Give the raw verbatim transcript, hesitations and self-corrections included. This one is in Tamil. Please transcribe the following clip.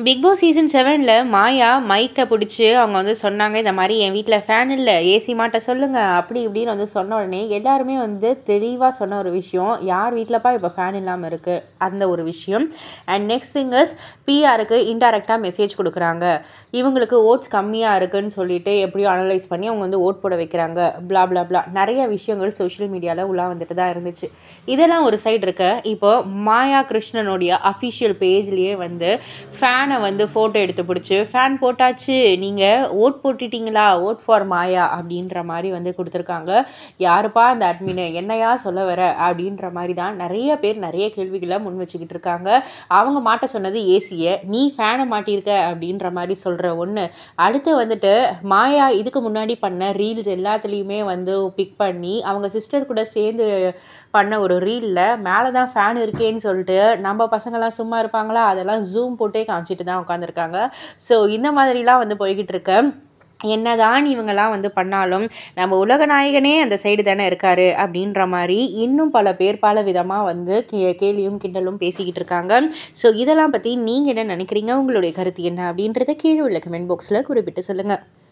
பிக் பாஸ் சீசன் செவனில் மாயா மைக்கை பிடிச்சி அவங்க வந்து சொன்னாங்க, இந்த மாதிரி என் வீட்டில் ஃபேன் இல்லை, ஏசி மாட்ட சொல்லுங்கள் அப்படி இப்படின்னு வந்து சொன்ன உடனே எல்லாருமே வந்து தெளிவாக சொன்ன ஒரு விஷயம், யார் வீட்டிலப்பா இப்போ ஃபேன் இல்லாமல் இருக்குது அந்த ஒரு விஷயம். அண்ட் நெக்ஸ்ட் திங்கர்ஸ் பிஆருக்கு இன்டைரக்டாக மெசேஜ் கொடுக்குறாங்க, இவங்களுக்கு ஓட்ஸ் கம்மியாக இருக்குதுன்னு சொல்லிட்டு எப்படியோ அனலைஸ் பண்ணி அவங்க வந்து ஓட் போட வைக்கிறாங்க, பிளா பிளா பிளா நிறைய விஷயங்கள் சோஷியல் மீடியாவில் உள்ளே வந்துட்டு தான் இருந்துச்சு. இதெல்லாம் ஒரு சைடு இருக்க, இப்போ மாயா கிருஷ்ணனுடைய அஃபிஷியல் பேஜ்லேயே வந்து ஃபேனை வந்து ஃபோட்டோ எடுத்து பிடிச்சி ஃபேன் போட்டாச்சு, நீங்கள் ஓட் போட்டுட்டீங்களா, ஓட் ஃபார் மாயா அப்படின்ற மாதிரி வந்து கொடுத்துருக்காங்க. யாருப்பா அந்த அட்மின், என்னையா சொல்ல வர அப்படின்ற மாதிரி தான் நிறைய பேர் நிறைய கேள்விகளை முன் வச்சுக்கிட்டு இருக்காங்க. அவங்க மாட்ட சொன்னது ஏசியை, நீ ஃபேனை மாட்டியிருக்க அப்படின்ற மாதிரி சொல்கிற ஒன்று. அடுத்து வந்துட்டு மாயா இதுக்கு முன்னாடி பண்ண ரீல்ஸ் எல்லாத்துலேயுமே வந்து பிக் பண்ணி அவங்க சிஸ்டர் கூட சேர்ந்து பண்ண ஒரு ரீலில் மேலே தான் ஃபேன் இருக்கேன்னு சொல்லிட்டு நம்ம பசங்கள்லாம் சும்மா இருப்பாங்களா, அதெல்லாம் ஜூம் போட்டே காமிச்சிட்டு தான் உட்காந்துருக்காங்க. ஸோ இந்த மாதிரிலாம் வந்து போய்கிட்டு இருக்க, என்னதான் இவங்கெல்லாம் வந்து பண்ணாலும் நம்ம உலக நாயகனே அந்த சைடு தானே இருக்காரு அப்படின்ற மாதிரி இன்னும் பல பேர் பல விதமாக வந்து கே கேலியும் கிண்டலும் பேசிக்கிட்டு இருக்காங்க. ஸோ இதெல்லாம் பற்றி நீங்கள் என்ன நினைக்கிறீங்க, உங்களுடைய கருத்து என்ன அப்படின்றத கீழே உள்ள கமெண்ட் பாக்ஸில் குறிப்பிட்டு சொல்லுங்கள்.